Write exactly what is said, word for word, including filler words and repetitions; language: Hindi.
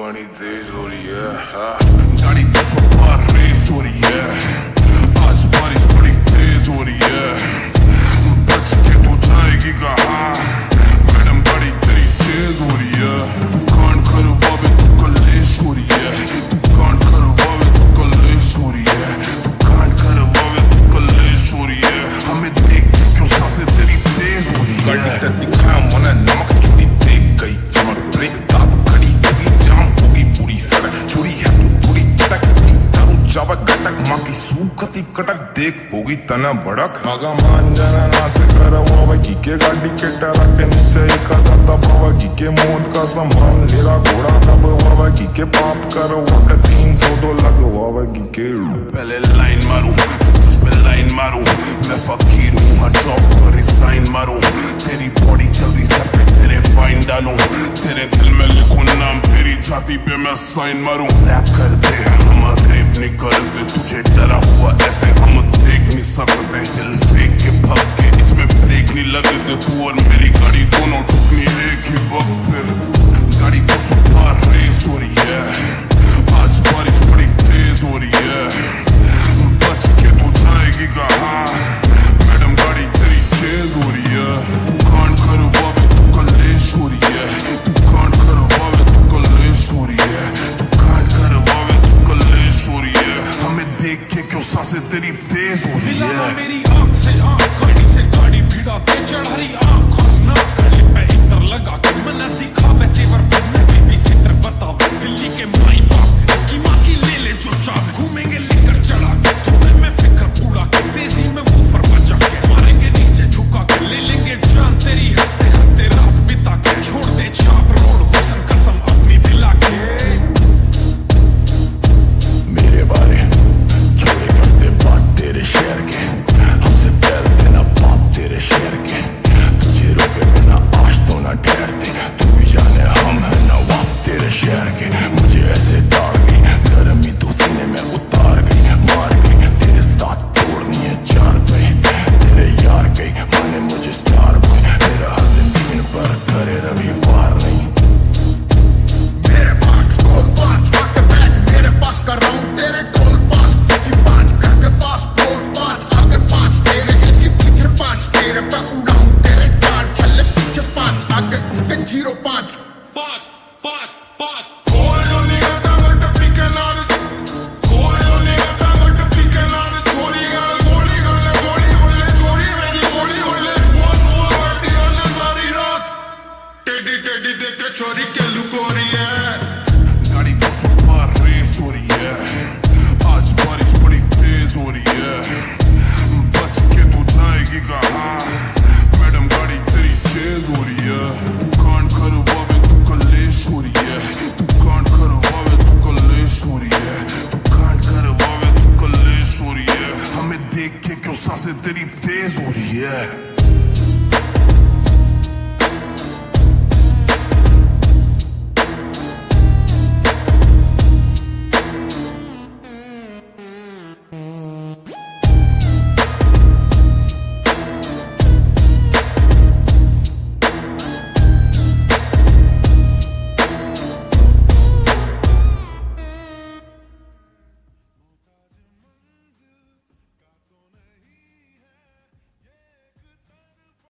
पानी तेज हो रही है, गाड़ी दो सौ पार रेस हो रही है, आज बारिश बड़ी तेज हो रही है, बच के तू जाएगी कहाँ, मैडम गाड़ी तेरी तेज हो रही है, तू कांड करवावे तू कलेश हो रही है, तू कांड करवावे तू कलेश हो रही है, तू कांड करवावे तू कलेश हो रही है, हमें देख के क्यों सांसें तेरी तेज हो रही है, गाड़ी तेरी दिखाया मना नमक चोरी देख गई चमक, ब्रेक दाब खड़ी होगी जाम होगी पूरी सड़क, चोरी है तू थोड़ी चटक दारू चावा गटक, माँ की सूखती कटक देख होगी तना भड़क, मगा मान जाना ना से करवा की के गाड़ी के टारा के नीचे एक आधा दबावा की के मौत का सामान लेरा घोड़ा दबावा की के पाप करवा के तीन सौ दो लगवा की के, पहले लाइन मारूं फिर तुझ पे लाइन मारूं, मैं फकीर हूँ हर जॉब पर रिसाइन मारूं, तेरी बॉडी चल रही सर पे तेरे फाइन डालूं, तेरे दिल में लिखूं नाम तेरी छाती पे मैं साइन मारूं, रैप करते हम रेप नहीं करते, तुझे डरा हुआ ऐसे हम देख नहीं सकते, दिल फेंक के भाग के इसमें ब्रेक नहीं लगते, तू और मेरी गाड़ी दोनों ठुकनी एक ही वक्त पे, गाड़ी दो सौ पार रेस हो रही है, आज बारिश बड़ी तेज हो रही है, बच के तू जाएगी कहाँ, मैडम गाड़ी तेरी तेज हो रही है, तू कांड करवावे तू कलेश हो रही है, तू कांड करवावे तू कलेश हो रही है, तू कांड करवावे तू कलेश हो रही है, हमें देख के क्यों सांसें तेरी तेज हो रही है, मेरी आँख से आँख गाड़ी से गाड़ी भिड़ा के चढ़ाई आँख और नाक गले पे इतर लगा के मना दिखावे तेवर बनने बेबी सिटर बतावे दिल्ली के माई बाप इसकी माँ की ले ले जो चाहे, घूमेंगे लेकर चढ़ा के धुएं में फिक्र उड़ा के तेजी में वूफर बजा के मारेंगे नीचे झुका के ले लेंगे जान तेरी हंसते हंसते रात बिता के, छोड़ दे छाप रोड हुसन कसम अपनी दिला के, मेरे बारे छोड़े करते बात तेरे शहर के, हमसे फैलते ना बाप तेरे शहर के, तुझे रोके बिना आज तो ना ठहरते, तू भी जाने हम है ना बाप तेरे शहर के, मुझे ऐसे ताड़ गई गर्मी तू सीने में उतार गई, मार गई तेरे साथ तोड़नी है चार पे, तेरे यार गई माने मुझे स्टार बॉय, मेरा हर दिन दिन पर करे रविवार नहीं, मेरे पास टोल पास आके बैठ मेरे पास कर रहा हूँ तेरे टोल पास की पाँच घर के पास टोल पास आगे पाँच तेरे जैसी पीछे पाँच तेरे पे उड़ाऊं तेरे चार छल्ले पीछे पाँच आगे उसके जीरो पाँच पाँच पाँच पाँच कोई जो नहीं करता बट पीके नाल, कोई जो नहीं करता बट पीके नाल, चोरी गाल गोली गले गोली बोले चोरी मेरी गोली बोले, सुबह सुबह गाड़ी वाले सारी रात टेढ़ी टेढ़ी देख के चोरी के लुक हो रही है, गाड़ी दो सौ पार रेस हो रही है, आज बारिश बड़ी तेज हो रही है, बच के तू जाएगी कहाँ, मैडम गाड़ी तेरी तेज हो रही है, तू कांड करवावे तू कलेश हो रही है, तू कांड करवावे तू कलेश हो रही है, तू कांड करवावे तू कलेश हो रही है, हमें देख के क्यों सांसें तेरी तेज हो रही है।